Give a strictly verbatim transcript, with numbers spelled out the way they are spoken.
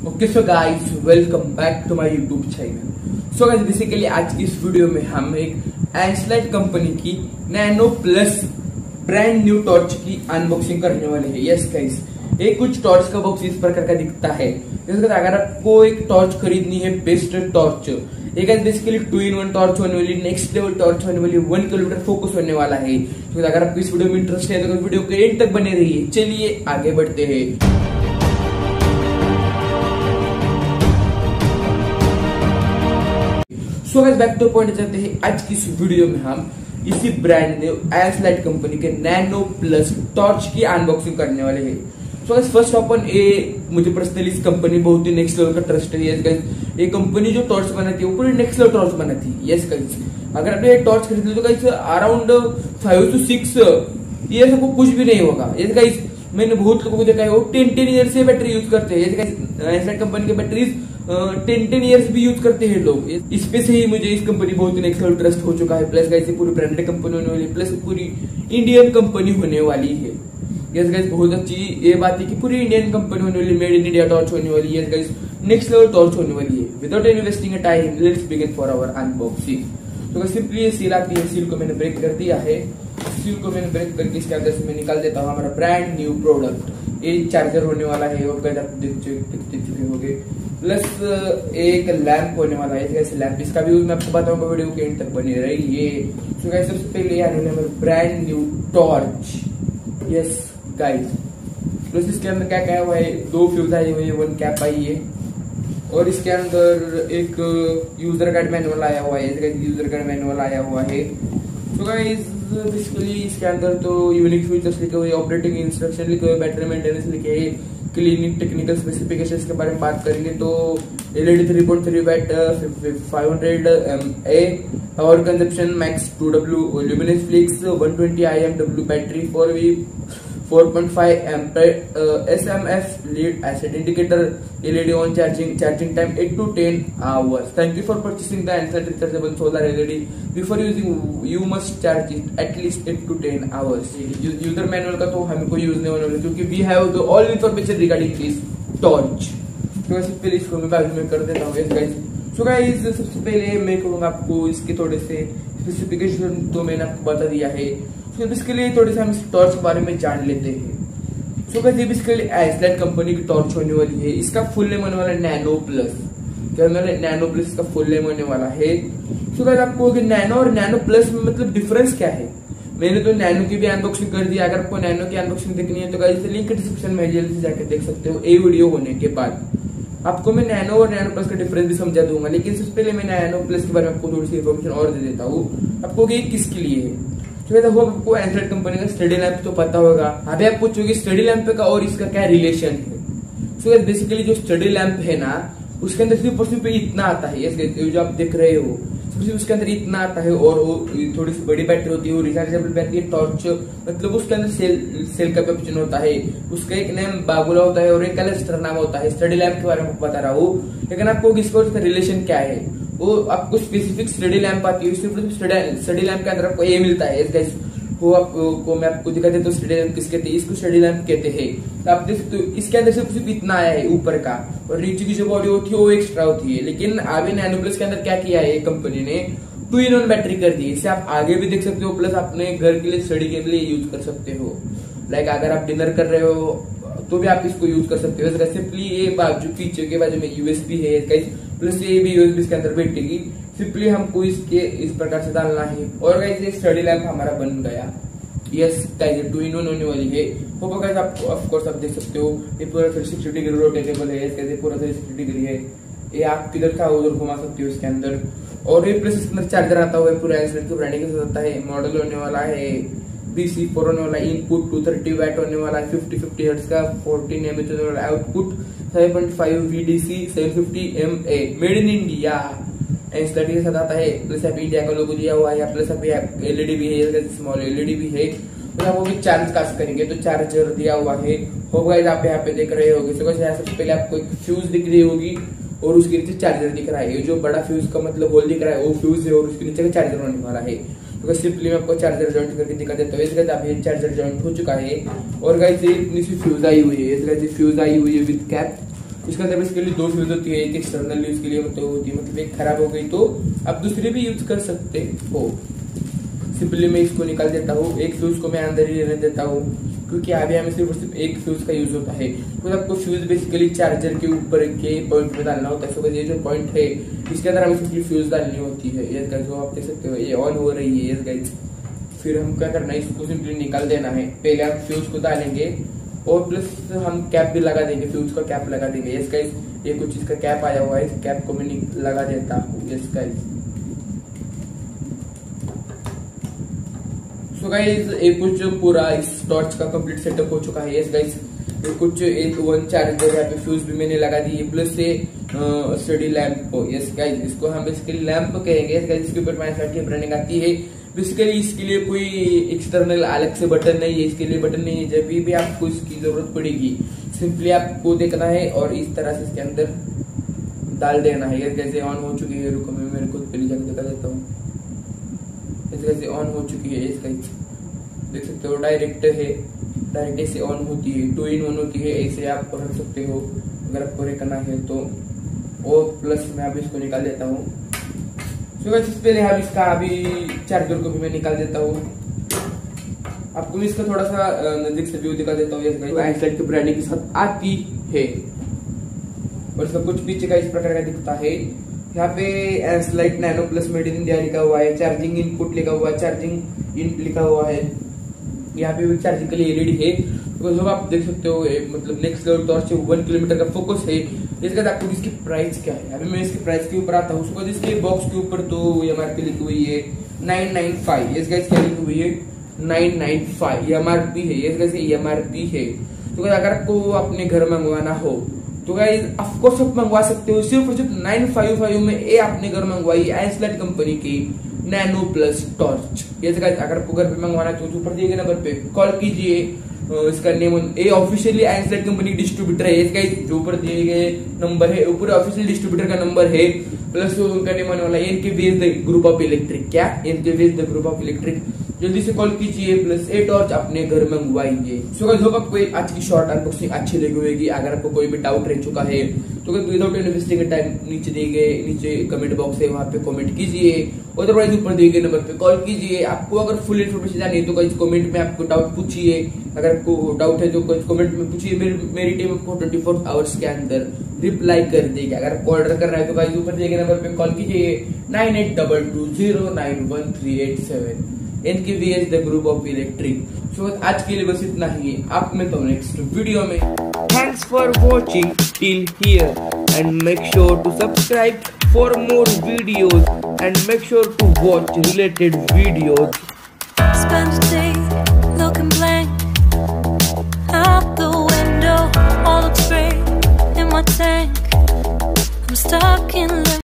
Okay so guys, welcome back to my YouTube channel. So guys, basically आज की इस video में हम एक एंसलाइट कंपनी की nano plus brand new torch की अनबॉक्सिंग करने वाले हैं। यस गाइस, एक कुछ टॉर्च का बॉक्स इस प्रकार का दिखता है। अगर आपको एक टॉर्च खरीदनी है, बेस्ट टॉर्च, एक basically two in one torch होने वाली, नेक्स्ट लेवल टॉर्च होने वाली, वन किलोमीटर फोकस होने वाला है। तो अगर आपको इस वीडियो में इंटरेस्ट है तो वीडियो के एंड तक बने रहिए। चलिए आगे बढ़ते हैं। So guys, back to point जाते हैं। आज की इस वीडियो में हम इसी ब्रांड न्यू एंसलाइट कंपनी के नैनो प्लस टॉर्च की अनबॉक्सिंग करने वाले हैं। सो गाइस, फर्स्ट अपन ये मुझे पर्सनली इस कंपनी बहुत ही नेक्स्ट लेवल का ट्रस्ट है। यस गाइस, ये कंपनी जो टॉर्च बनाती है वो पूरी नेक्स्ट लेवल टॉर्च बनाती है। यस गाइस, अगर आपने ये टॉर्च खरीद ली तो guys around five to six year आपको कुछ भी नहीं होगा। यस गाइस, मैंने बहुत लोगों को देखा है वो टेन टेन ईयर से बैटरी यूज करते हैं। यस गाइस, एंसलाइट कंपनी की बैटरीज टेन टेन ईयर्स भी यूज करते हैं लोग। इस पे से ही मुझे इस कंपनी बहुत ही नेक्स्ट लेवल ट्रस्ट हो चुका है। प्लस गाइस, पूरी ब्रांडेड कंपनी होने वाली, प्लस पूरी इंडियन कंपनी होने वाली है। यस गाइस, बहुत अच्छी ये बात है कि पूरी इंडियन कंपनी होने वाली, मेड इन इंडिया टॉर्च होने वाली है। Yes guys, next level torch होने वाली है। Without any wasting time, let's begin for our unboxing. तो सिंपली ये सील आती है, सील को मैंने ब्रेक कर दिया है। सील को मैंने ब्रेक करके इसके अंदर से मैं निकाल देता हूँ हमारा ब्रांड न्यू प्रोडक्ट। ये चार्जर होने वाला है और आप देख चुके होंगे। प्लस एक लैंप होने वाला है। ऐसे लैंप, इसका भी यूज मैं आपको बताऊंगा, वीडियो के एंड तक बने रहिए। तो गाइस, सबसे पहले आने वाला हमारा brand new torch. Yes guys, plus इसके अंदर क्या क्या हुआ है, दो फ्यूज आई हुई है, वन कैप आई है, और इसके अंदर एक यूजर गाइड मैनुअल आया हुआ है। यूजर गाइड मैनुअल आया हुआ है। तो गाइस, बेसिकली इसके अंदर तो यूनिक फीचर्स लिखे हुए, ऑपरेटिंग इंस्ट्रक्शन लिखे हुए, बैटरी मेंटेनेंस लिखे है, क्लीनिंग टेक्निकल स्पेसिफिकेशंस के बारे में बात करेंगे तो LED three point three watt five hundred mA, power consumption max two W, luminance flux one twenty I M W battery, four V four point five ampere, SMF lead acid indicator, LED on charging, charging time eight to ten hours. Thank you for purchasing the Enslite rechargeable solar LED. Before using you must charge it at least eight to ten hours. User manual का तो हमें कोई use नहीं होने वाला, क्योंकि we have the all information regarding this torch. तो वैसे पहले इसको मैं बाजू में कर देता हूँ। गाइस, सो गाइस, सबसे पहले मैं कहूँगा आपको इसके थोड़े से स्पेसिफिकेशन तो मैंने आपको बता दिया है। तो इसके लिए थोड़े से हम इस टॉर्च के बारे में जान लेते हैं। सो गाइस, ये बेसिकली एंसलाइट कंपनी की टॉर्च होने वाली है। इसका फुल नेम होने वाला है नैनो प्लस। क्या मैंने नैनो प्लस का फुल नेम होने वाला है। सो गाइस, आपको नैनो और नैनो प्लस में मतलब डिफरेंस क्या है, मैंने तो नैनो की भी अनबॉक्सिंग कर दी। अगर आपको नैनो की अनबॉक्सिंग देखनी है तो गाइस लिंक डिस्क्रिप्शन में जल्दी से जाकर देख सकते हो। ये वीडियो होने के बाद आपको मैं नैनो और नैनो प्लस का डिफरेंस भी समझा दूंगा, लेकिन सबसे पहले मैं नैनो प्लस के बारे में आपको थोड़ी सी इन्फॉर्मेशन और दे देता हूँ आपको कि किसके लिए है। तो देखो, आपको एंसलाइट कंपनी का स्टडी लैंप तो पता होगा। अभी आप पूछोगे स्टडी लैंप का और इसका क्या रिलेशन है। सो बेसिकली जो स्टडी लैंप है ना, उसके अंदर सिर्फ और सिर्फ इतना आता है। ये जो आप देख रहे हो, सिर्फ उसके अंदर इतना आता है, और वो थोड़ी सी बड़ी बैटरी होती है, वो रिचार्जेबल बैटरी है। टॉर्च मतलब उसके अंदर सेल सेल का ऑप्शन होता है। उसका एक नेम बाबुला होता है और एक अलस्टर नाम होता है। स्टडी लैंप के बारे में बता रहा हूँ, लेकिन आपको इसका रिलेशन क्या है, वो आपको स्पेसिफिक स्टडी लैंप आती है। स्टडी लैंप के अंदर आपको ये मिलता है। गाइस, वो आपको मैं आपको दिखा देता हूँ स्टडी लैंप किस कहते हैं। इसको स्टडी लैंप कहते हैं। तो आप देख सकते हो, इसके अंदर सिर्फ सिर्फ इतना आया है ऊपर का, और नीचे की जो बॉडी होती है वो एक्स्ट्रा होती है। लेकिन अभी नैनो प्लस के अंदर क्या किया है कंपनी ने, टू इन वन बैटरी कर दी। इसे आप आगे भी देख सकते हो, प्लस अपने घर के लिए स्टडी के लिए यूज कर सकते हो। लाइक अगर आप डिनर कर रहे हो तो भी आप इसको यूज कर सकते हो। सिंपली ये बाजू पीछे के बाजू में यूएसबी है, प्लस ये भी यूएसबी इसके अंदर बैठेगी। सिंपली हमको इसके इस प्रकार से डालना है, और गाइस ये स्टडी लैंप हमारा बन गया। Yes guys, two in one होने वाली है। होगा गाइस, आपको ऑफ कोर्स आप देख सकते हो ये पूरा थ्री सिक्सटी डिग्री रोटेटेबल है। कैसे पूरा थ्री सिक्सटी डिग्री है, ये आप किधर का उधर घुमा सकते हो इसके अंदर। और ये प्लस इसके अंदर चार्जर आता हुआ है, पूरा एंसलाइट की ब्रांडिंग के साथ आता है। मॉडल होने वाला है बी सी फोर होने वाला, इनपुट टू थर्टी वैट होने वाला है, फिफ्टी फिफ्टी हर्ट्ज का, फोर्टीन एमएच होने वाला, output seven point five VDC, seven fifty mA, made in India Enslite के साथ आता है। प्लस आप इंडिया का लोगो दिया हुआ है, प्लस अभी एलईडी भी है, स्मॉल एलईडी भी है। तो आप वो भी चार्ज कास्ट करेंगे तो चार्जर दिया हुआ है। होगा आप यहाँ पे देख रहे होगे। तो सबसे पहले आपको एक फ्यूज दिख रही होगी, और उसके नीचे चार्जर दिख रहा है। जो बड़ा फ्यूज का मतलब होल दिख रहा है वो फ्यूज है, और उसके नीचे का चार्जर होने वाला है। तो सिंपली मैं आपको चार्जर जॉइंट करके दिखा देता हूँ। इसके बाद ये चार्जर जॉइंट हो चुका है, और गाइस ये इतनी सी फ्यूज आई हुई है। इसके फ्यूज आई हुई है विद कैप, इसके अंदर बेसिकली दो फ्यूज होती है, एक एक्सटर्नल यूज के लिए मतलब होती है, मतलब एक खराब हो गई तो आप दूसरी भी यूज कर सकते हो। सिंपली मैं इसको निकाल देता हूँ, एक फ्यूज को मैं अंदर ही रहने देता हूँ क्योंकि अभी हमें सिर्फ सिर्फ एक फ्यूज का यूज होता है। तो आपको फ्यूज बेसिकली चार्जर के ऊपर के पॉइंट पे डालना होता है। सो ये जो पॉइंट है इसके अंदर हमें सिंपली फ्यूज डालनी होती है। ये गाइस आप देख सकते हो ये ऑन हो रही है। ये गाइस फिर हम क्या करना है, इसको सिंपली निकाल देना है। पहले हम फ्यूज को डालेंगे और प्लस हम कैप भी लगा देंगे, फ्यूज का कैप लगा देंगे। यस गाइस ये कुछ इसका कैप आया हुआ है, इस कैप को मैं लगा देता हूँ। यस गाइस सो गाइस ये कुछ पूरा इस टॉर्च का कंप्लीट सेटअप हो चुका है। यस गाइस ये कुछ एक वन चार्जर यहाँ पे फ्यूज भी मैंने लगा दी है, प्लस से स्टडी लैंप। यस गाइस इसको हम बेसिकली लैंप कहेंगे। यस गाइस इसके ऊपर माइनस की ब्रांडिंग आती है। बेसिकली इसके लिए कोई एक्सटर्नल अलग से बटन नहीं है, इसके लिए बटन नहीं है। जब भी आपको इसकी जरूरत पड़ेगी सिंपली आपको देखना है और इस तरह से इसके अंदर डाल देना है। यस गाइस ऑन हो चुकी है, रुको मैं मेरे खुद पहले जाकर दिखा देता हूँ। जैसे ऑन हो चुकी है, इसका देख सकते हो डायरेक्ट है, डायरेक्ट ऐसे ऑन होती है, टू इन वन होती है। ऐसे आप रख सकते हो अगर आपको रखना है तो। और प्लस मैं अभी इसको निकाल देता हूँ। तो वैसे पहले हम इसका अभी चार्जर को भी मैं निकाल देता हूँ। आपको मैं इसका थोड़ा सा नजदीक से व्यू दिखा देता हूँ। एसलाइट की ब्रांडिंग के साथ आती है और इसका कुछ पीछे का इस प्रकार का दिखता है। यहाँ पे Eslite nano plus made in India लिखा हुआ है, चार्जिंग इनपुट लिखा हुआ है, चार्जिंग इन लिखा हुआ है। यहाँ पे भी चार्जिंग के लिए एलईडी है। तो सब आप देख सकते हो मतलब नेक्स्ट लेवल टॉर्च है, वन किलोमीटर का फोकस है। इसके बाद आपको इसकी प्राइस क्या है, अभी मैं इसकी प्राइस के ऊपर आता हूँ। उसके बाद इसके बॉक्स के ऊपर तो एमआरपी लिखी हुई है नाइन नाइन फाइव। इस गाइस क्या लिखी हुई है नाइन नाइन फाइव एमआरपी है। ये गाइस एमआरपी है। तो अगर आपको अपने घर मंगवाना हो तो गाइस ऑफकोर्स आप मंगवा सकते हो। सिर्फ और सिर्फ नाइन फाइव फाइव में ये आपने घर मंगवाई एसलाइट कंपनी की नैनो प्लस टॉर्च। ये गाइस अगर आपको घर पे मंगवाना है तो ऊपर दिए गए नंबर पे कॉल कीजिए। इसका नेम ये ऑफिशियली एसलाइट कंपनी डिस्ट्रीब्यूटर है। गाइस जो ऊपर दिए गए नंबर है ऊपर ऑफिशियल डिस्ट्रीब्यूटर का नंबर है, प्लस उनका नेम आने वाला है NK VS the group of electric. क्या NK VS the group of electric, जल्दी से कॉल कीजिए प्लस ए टॉर्च अपने घर मंगवाइए। सो गाइस होप आपको आज की शॉर्ट अनबॉक्सिंग अच्छी लगी होगी। अगर आपको कोई भी डाउट रह चुका है तो विदाउट एनी वेस्टिंग टाइम नीचे दिए गए नीचे कमेंट बॉक्स है वहां पे कमेंट कीजिए, अदरवाइज ऊपर दिए गए नंबर पे कॉल कीजिए। आपको अगर फुल इन्फॉर्मेशन चाहिए तो गाइस कमेंट में आपको डाउट पूछिए। अगर आपको डाउट है तो कमेंट में पूछिए, मेरी मेरी टीम आपको ट्वेंटी फोर आवर्स के अंदर रिप्लाई कर देगी। अगर आपको ऑर्डर करना है तो गाइस ऊपर दिए गए नंबर पे कॉल कीजिए nine eight double two zero nine one three eight seven NK VS the group of electric. So आज के लिए बस इतना ही, आप में तो नेक्स्ट वीडियो में। Thanks for watching till here and make sure to subscribe for more videos and make sure to watch related videos. Spend a day looking blank out the window, all looks great in my tank. I'm stuck in